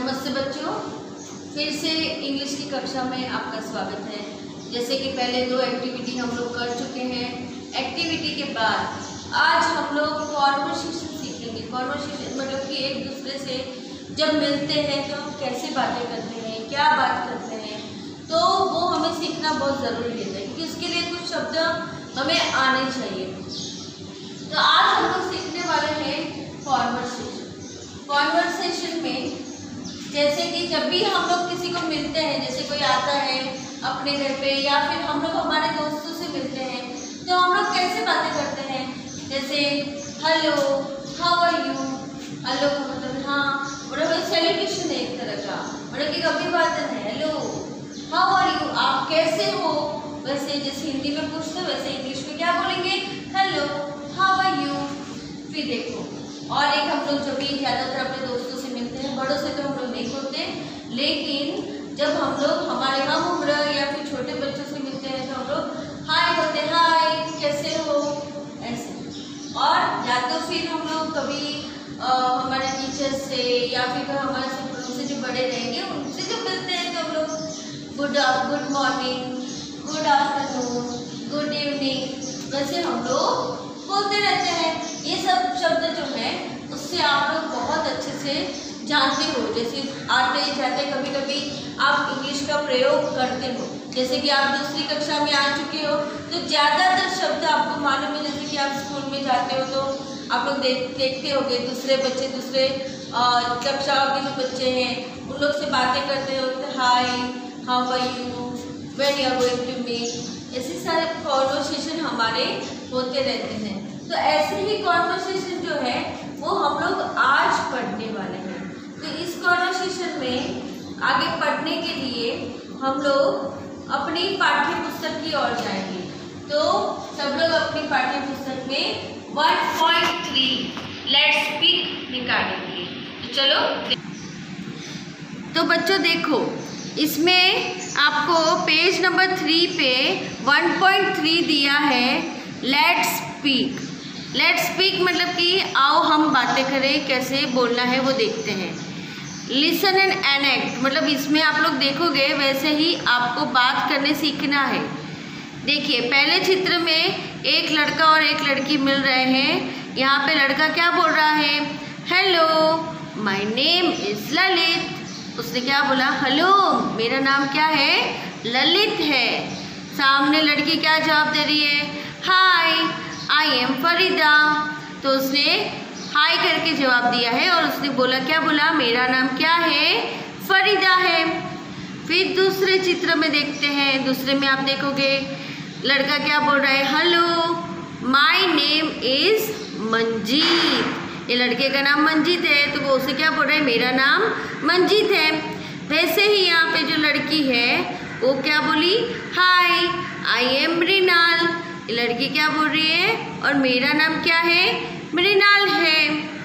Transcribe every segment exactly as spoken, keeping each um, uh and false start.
नमस्ते बच्चों, फिर से इंग्लिश की कक्षा में आपका स्वागत है। जैसे कि पहले दो एक्टिविटी हम लोग कर चुके हैं। एक्टिविटी के बाद आज हम लोग कॉन्वर्सेशन सीखेंगे। कॉन्वर्सेशन मतलब कि एक दूसरे से जब मिलते हैं तो हम कैसे बातें करते हैं, क्या बात करते हैं, तो वो हमें सीखना बहुत ज़रूरी है क्योंकि उसके लिए कुछ शब्द हमें आने चाहिए। तो आज हम लोग सीखने वाले हैं कॉन्वर्सेशन। कॉन्वर्सेशन में जैसे कि जब भी हम लोग किसी को मिलते हैं, जैसे कोई आता है अपने घर पे या फिर हम लोग हमारे दोस्तों से मिलते हैं, तो हम लोग कैसे बातें करते हैं। जैसे hello, how are you. Hello का मतलब हाँ, मतलब सेलिब्रेशन है एक तरह का, मतलब कि कभी बात है हेलो, हाउ आर यू, आप कैसे हो। वैसे जैसे हिंदी में पूछते वैसे इंग्लिश में क्या बोलेंगे, हेलो, हाउ आर यू। फिर देखो और एक हम लोग जब भी ज़्यादातर अपने दोस्तों से मिलते हैं, बड़ों से तो हम लोग नहीं होते, लेकिन जब हम लोग हमारे हम उम्र या फिर छोटे बच्चों से मिलते हैं तो हम लोग हाय बोलते हैं, हाय कैसे हो, ऐसे। और या तो फिर हम लोग कभी आ, हमारे टीचर से या फिर हमारे से, से जो बड़े रहेंगे उनसे जो मिलते हैं तो हम लोग good good morning, good afternoon, good evening वैसे हम लोग बोलते रहते हैं। ये सब शब्द जो है उससे आप लोग बहुत अच्छे से जानते हो। जैसे आते जाते कभी कभी आप इंग्लिश का प्रयोग करते हो, जैसे कि आप दूसरी कक्षा में आ चुके हो तो ज़्यादातर शब्द आपको मालूम है। जैसे कि आप स्कूल में जाते हो तो आप लोग देख देखते होंगे दूसरे बच्चे, दूसरे कक्षाओं के जो बच्चे हैं उन लोग से बातें करते हो, hi, how are you, when you are going to meet. ऐसे सारे कॉन्वर्सेशन हमारे होते रहते हैं। तो ऐसे ही कॉन्वर्सेशन जो है वो हम लोग आज पढ़ने वाले हैं। तो इस कॉन्वर्सेशन में आगे पढ़ने के लिए हम लोग अपनी पाठ्य पुस्तक की ओर जाएंगे। तो सब लोग अपनी पाठ्य पुस्तक में one point three let's speak निकालेंगे। तो चलो, तो बच्चों देखो इसमें आपको पेज नंबर थ्री पे वन पॉइंट थ्री दिया है, लेट्स स्पीक। लेट्स स्पीक मतलब कि आओ हम बातें करें, कैसे बोलना है वो देखते हैं। लिसन एंड एनेक्ट मतलब इसमें आप लोग देखोगे वैसे ही आपको बात करने सीखना है। देखिए पहले चित्र में एक लड़का और एक लड़की मिल रहे हैं। यहाँ पे लड़का क्या बोल रहा है, hello my name is Lalit. उसने क्या बोला, हेलो मेरा नाम क्या है, ललित है। सामने लड़की क्या जवाब दे रही है, हाय आई एम फरीदा। तो उसने हाय करके जवाब दिया है और उसने बोला क्या बोला, मेरा नाम क्या है, फरीदा है। फिर दूसरे चित्र में देखते हैं, दूसरे में आप देखोगे लड़का क्या बोल रहा है, hello my name is Manjeet. ये लड़के का नाम मंजीत है तो वो उसे क्या बोल रहा है, मेरा नाम मंजीत है। वैसे ही यहाँ पे जो लड़की है वो क्या बोली, हाय आई एम मृणाल। ये लड़की क्या बोल रही है, और मेरा नाम क्या है, मृणाल है।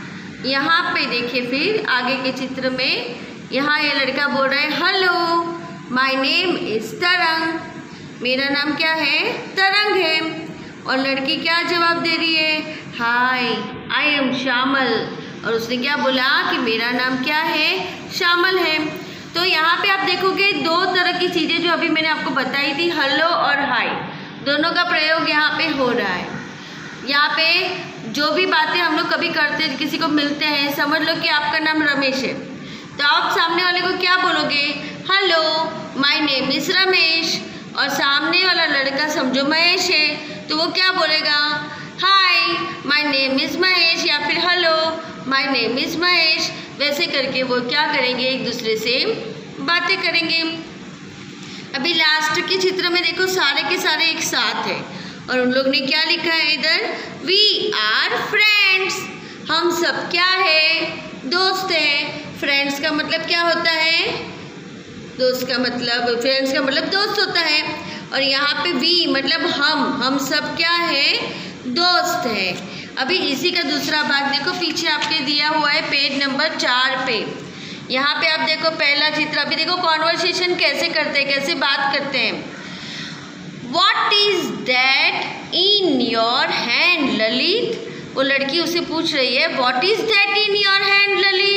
यहाँ पे देखिए फिर आगे के चित्र में यहाँ ये लड़का बोल रहा है, हेलो माय नेम इज़ तरंग। मेरा नाम क्या है, तरंग है। और लड़की क्या जवाब दे रही है, हाय आई एम श्यामल। और उसने क्या बोला कि मेरा नाम क्या है, श्यामल है। तो यहाँ पे आप देखोगे दो तरह की चीज़ें जो अभी मैंने आपको बताई थी, हेलो और हाय, दोनों का प्रयोग यहाँ पे हो रहा है। यहाँ पे जो भी बातें हम लोग कभी करते, किसी को मिलते हैं, समझ लो कि आपका नाम रमेश है तो आप सामने वाले को क्या बोलोगे, hello my name is Ramesh. और सामने वाला लड़का समझो महेश है तो वो क्या बोलेगा, hi my name is Mahesh या फिर hello my name is Mahesh. वैसे करके वो क्या करेंगे, एक दूसरे से बातें करेंगे। अभी लास्ट के चित्र में देखो सारे के सारे एक साथ है और उन लोग ने क्या लिखा है इधर, वी आर फ्रेंड्स। हम सब क्या है, दोस्त हैं। फ्रेंड्स का मतलब क्या होता है, दोस्त का मतलब, फ्रेंड्स का मतलब दोस्त होता है। और यहाँ पे वी मतलब हम हम सब क्या है, दोस्त है। अभी इसी का दूसरा भाग देखो पीछे आपके दिया हुआ है पेज नंबर चार पे। यहाँ पे आप देखो पहला चित्र, अभी देखो कॉन्वर्सेशन कैसे करते हैं, कैसे बात करते हैं। What is that in your hand, Lalit. वो लड़की उसे पूछ रही है, What is that in your hand, Lalit.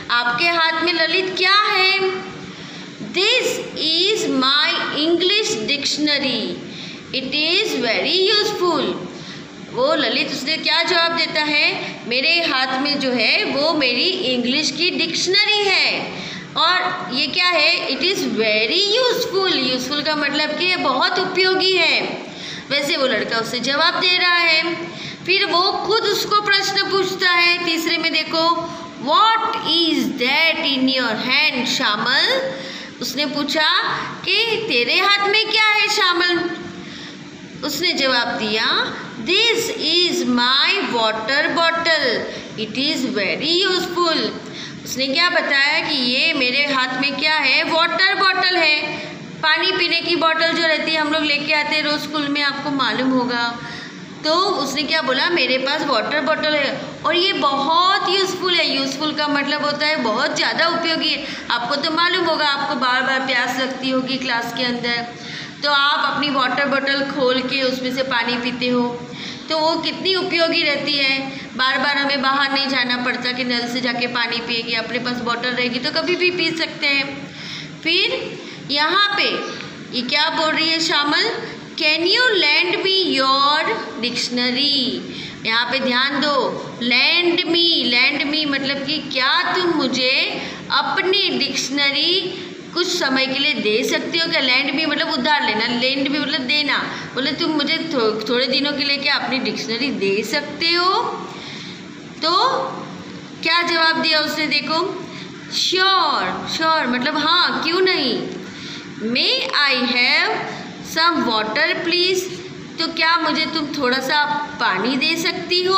आपके हाथ में ललित क्या है? This is my English dictionary, it is very useful. वो ललित उसने क्या जवाब देता है? मेरे हाथ में जो है वो मेरी इंग्लिश की डिक्शनरी है और ये क्या है? It is very useful. Useful का मतलब कि ये बहुत उपयोगी है। वैसे वो लड़का उससे जवाब दे रहा है। फिर वो खुद उसको प्रश्न पूछता है। तीसरे में देखो, what is that in your hand Shyamal? उसने पूछा कि तेरे हाथ में क्या है श्यामल? उसने जवाब दिया, this is my water bottle, it is very useful. उसने क्या बताया कि ये मेरे हाथ में क्या है? वाटर बॉटल है। पानी पीने की बोतल जो रहती है हम लोग लेके आते हैं रोज़ स्कूल में, आपको मालूम होगा। तो उसने क्या बोला? मेरे पास वाटर बॉटल है और ये बहुत यूज़फुल है। यूज़फुल का मतलब होता है बहुत ज़्यादा उपयोगी है। आपको तो मालूम होगा, आपको बार बार प्यास लगती होगी क्लास के अंदर, तो आप अपनी वाटर बॉटल खोल के उसमें से पानी पीते हो, तो वो कितनी उपयोगी रहती है। बार बार हमें बाहर नहीं जाना पड़ता कि नल से जाके पानी पिएगी, अपने पास बॉटल रहेगी तो कभी भी पी सकते हैं। फिर यहाँ पे ये क्या बोल रही है Shyamal? Can you lend me your dictionary? यहाँ पे ध्यान दो, लैंड मी, लैंड मी मतलब कि क्या तुम मुझे अपनी डिक्शनरी कुछ समय के लिए दे सकते हो क्या? लैंड मी मतलब उधार लेना, लैंड मी मतलब देना। बोले तुम मुझे थो, थोड़े दिनों के लिए क्या अपनी डिक्शनरी दे सकते हो? तो क्या जवाब दिया उसने? देखो, श्योर, श्योर मतलब हाँ, क्यों नहीं। May I have some water please? तो क्या मुझे तुम थोड़ा सा पानी दे सकती हो?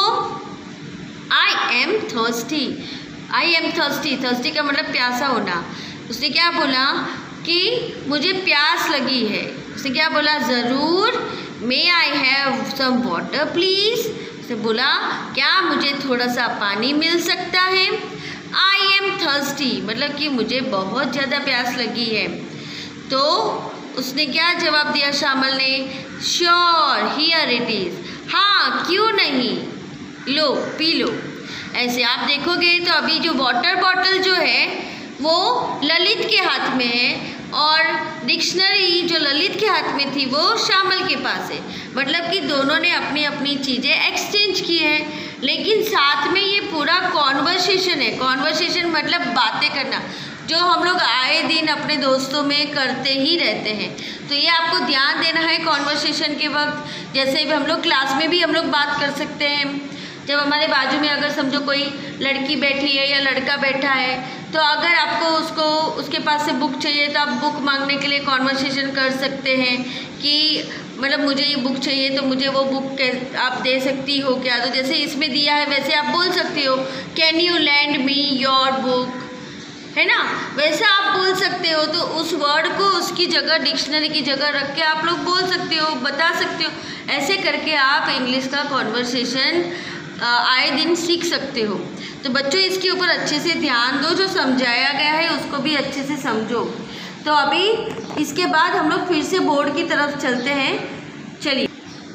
I am thirsty, I am thirsty, thirsty का मतलब प्यासा होना। उसने क्या बोला कि मुझे प्यास लगी है। उसने क्या बोला? ज़रूर, may I have some water please? उसने बोला क्या मुझे थोड़ा सा पानी मिल सकता है? आई एम थर्स्टी मतलब कि मुझे बहुत ज़्यादा प्यास लगी है। तो उसने क्या जवाब दिया श्यामल ने? श्योर, हियर इट इज़, हाँ क्यों नहीं, लो पी लो। ऐसे आप देखोगे तो अभी जो वाटर बॉटल जो है वो ललित के हाथ में है और डिक्शनरी जो ललित के हाथ में थी वो श्यामल के पास है। मतलब कि दोनों ने अपनी अपनी चीज़ें एक्सचेंज की है, लेकिन साथ में ये पूरा कॉन्वर्सेशन है। कॉन्वर्सेशन मतलब बातें करना, जो हम लोग आए दिन अपने दोस्तों में करते ही रहते हैं। तो ये आपको ध्यान देना है कॉन्वर्सेशन के वक्त। जैसे भी हम लोग क्लास में भी हम लोग बात कर सकते हैं। जब हमारे बाजू में अगर समझो कोई लड़की बैठी है या लड़का बैठा है, तो अगर आपको उसको उसके पास से बुक चाहिए तो आप बुक मांगने के लिए कॉन्वर्सेशन कर सकते हैं कि मतलब मुझे ये बुक चाहिए तो मुझे वो बुक आप दे सकती हो क्या? तो जैसे इसमें दिया है वैसे आप बोल सकती हो, can you lend me your book, है ना? वैसे आप बोल सकते हो। तो उस वर्ड को उसकी जगह डिक्शनरी की जगह रख के आप लोग बोल सकते हो, बता सकते हो। ऐसे करके आप इंग्लिश का कॉन्वर्सेशन आए दिन सीख सकते हो। तो बच्चों इसके ऊपर अच्छे से ध्यान दो, जो समझाया गया है उसको भी अच्छे से समझो। तो अभी इसके बाद हम लोग फिर से बोर्ड की तरफ चलते हैं। चलिए,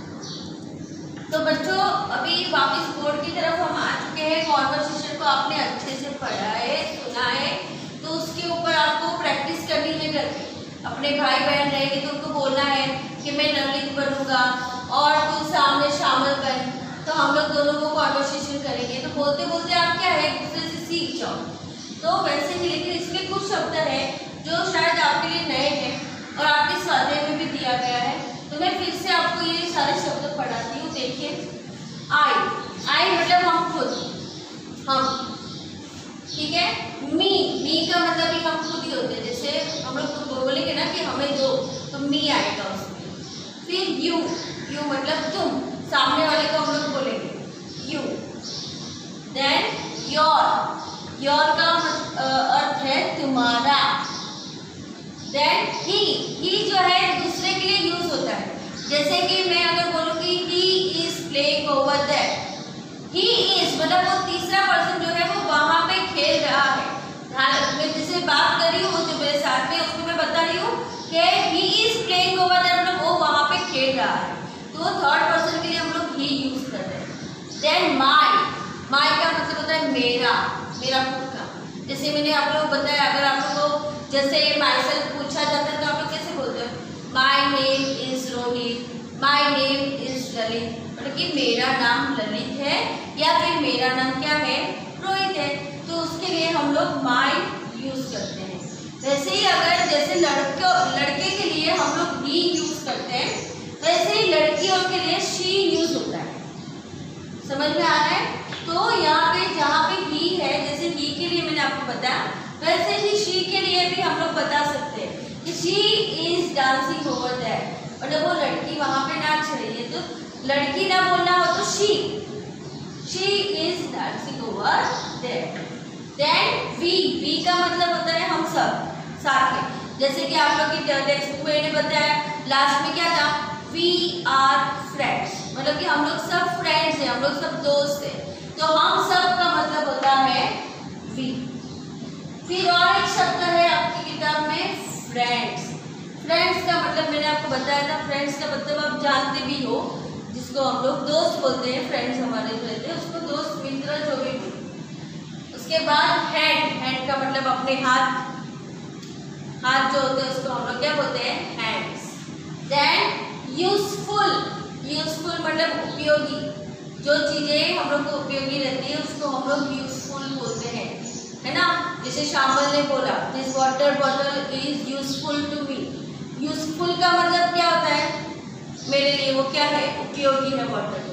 तो बच्चों अभी वापस बोर्ड की तरफ हम आ चुके हैं। कॉन्वर्सेशन को आपने अच्छे से पढ़ा है, सुना है, तो उसके ऊपर आपको प्रैक्टिस करनी है घर पे। अपने भाई बहन रहेंगे तो उनको बोलना है कि मैं ललित बनूंगा और तू सामने श्यामल बन, तो हम लोग दोनों को कॉन्वर्सेशन करेंगे। तो बोलते बोलते आप क्या है एक दूसरे से सीख जाओ। तो वैसे ही, लेकिन इसमें कुछ शब्द है जो शायद आपके लिए नए हैं और आपके स्वाध्याय में भी दिया गया है। तो मैं फिर से आपको ये सारे शब्द पढ़ाती हूँ। देखिए, आई, आई मतलब हम खुद, हम, ठीक है। मी, मी का मतलब भी हम खुद ही होते हैं। जैसे हम लोग तो बोलेंगे ना कि हमें दो, तो मी आएगा उसमें। फिर यू, यू मतलब तुम, सामने वाले को हम लोग बोलेंगे यू। देन योर, योर का अर्थ है तुम्हारा। देन ही, ही जो है दूसरे के लिए यूज होता है। जैसे कि मैं अगर बोलूँ कि he is playing over there, he is मतलब वो तीसरा पर्सन जो है वो वहाँ पे खेल रहा है। हाँ, मैं जिसे बात कर रही हूँ, जो मेरे साथ में उसको मैं बता रही हूँ कि he is playing over there मतलब वो वहाँ पे खेल रहा है। तो थर्ड पर्सन के लिए हम लोग ही यूज कर रहे हैं। देन माई, माई का मतलब होता है मेरा, मेरा खुद का। जैसे मैंने आप लोग बताया, अगर आप लोगों को जैसे माई सेल्फ पूछा जाता है तो आप लोग कैसे बोलते हो? My name is Rohit, my name is Lalit, मतलब कि मेरा नाम ललित है या फिर मेरा नाम क्या है? रोहित है। तो उसके लिए हम लोग माई यूज करते हैं। वैसे ही अगर जैसे लड़कों लड़के के लिए हम लोग ही यूज करते हैं, वैसे ही लड़कियों के लिए शी यूज होता है। समझ में आ रहा है? तो यहाँ पे जहाँ पे ही है, जैसे ही के लिए मैंने आपको बताया, वैसे ही शी के लिए भी हम लोग बता सकते हैं कि she is dancing over there, मतलब वो लड़की वहाँ पे नाच रही है। तो लड़की ना बोलना हो तो she, she is dancing over there. Then we, we का मतलब होता है हम सब साथ में। जैसे कि आप लोग की टेक्स्ट बुक में मैंने बताया, लास्ट में क्या था? वी आर फ्रेंड्स, मतलब कि हम लोग सब फ्रेंड्स हैं, हम लोग सब दोस्त हैं। तो हम सब का मतलब होता है वी। फिर और एक शब्द है आपकी किताब में फ्रेंड्स। फ्रेंड्स का मतलब मैंने आपको बताया था, फ्रेंड्स का मतलब आप जानते भी हो, जिसको हम लोग दोस्त बोलते हैं। फ्रेंड्स हमारे जो रहते हैं उसको दोस्त, मित्र, जो भी बोलते हैं। उसके बाद हैंड, हैंड का मतलब अपने हाथ, हाथ जो होते हैं उसको हम लोग क्या बोलते हैं? हैंड्स। देन यूजफुल, यूजफुल मतलब उपयोगी, जो चीजें हम लोग को उपयोगी रहती है उसको हम लोग यूजफुल बोलते हैं, है ना? जैसे शामल ने बोला, this water bottle is useful to me. Useful का मतलब क्या होता है? मेरे लिए वो क्या है? उपयोगी है वाटर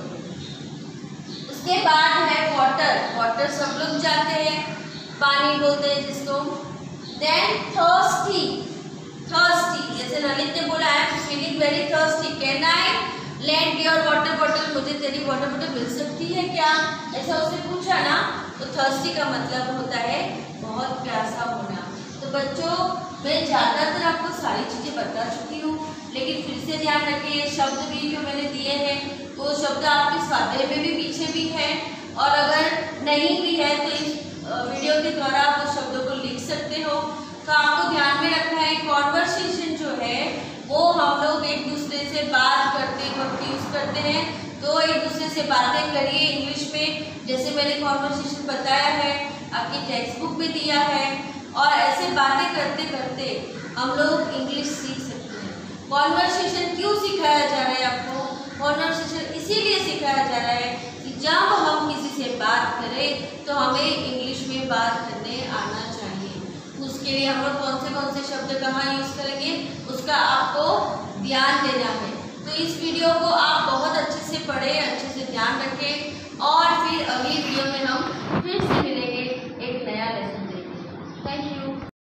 बॉटल। उसके बाद है वाटर, वाटर सब लोग जानते हैं, पानी बोलते हैं जिसको। देन थर्स्टी, थर्स्टी, जैसे ललित ने बोला I am feeling very thirsty, can I lend your water bottle, मुझे तेरी वाटर बॉटल मिल सकती है क्या? ऐसा उसने पूछा ना। तो थर्स्टी का मतलब होता है बहुत प्यासा होना। तो बच्चों, मैं ज़्यादातर आपको सारी चीज़ें बता चुकी हूँ, लेकिन फिर से ध्यान रखिए, शब्द भी जो मैंने दिए हैं वो शब्द आपके स्वाध्याय में भी पीछे भी है, और अगर नहीं भी है तो इस वीडियो के द्वारा आप उस शब्दों को लिख सकते हो। तो आपको ध्यान में रखना है, कॉन्वर्सेशन जो है वो हम लोग एक दूसरे से बात करते वक्त यूज करते हैं। तो एक दूसरे से बातें करिए इंग्लिश में, जैसे मैंने कॉन्वर्सेशन बताया है, आपकी टेक्स्ट बुक में दिया है, और ऐसे बातें करते करते हम लोग इंग्लिश सीख सकते हैं। कॉन्वर्सेशन क्यों सिखाया जा रहा है आपको? कॉन्वर्सेशन इसीलिए सिखाया जा रहा है कि जब हम किसी से बात करें तो हमें इंग्लिश में बात करने आना चाहिए। उसके लिए हम लोग कौन से कौन से शब्द कहाँ यूज़ करेंगे उसका आपको ध्यान देना है। तो इस वीडियो को आप बहुत अच्छे से पढ़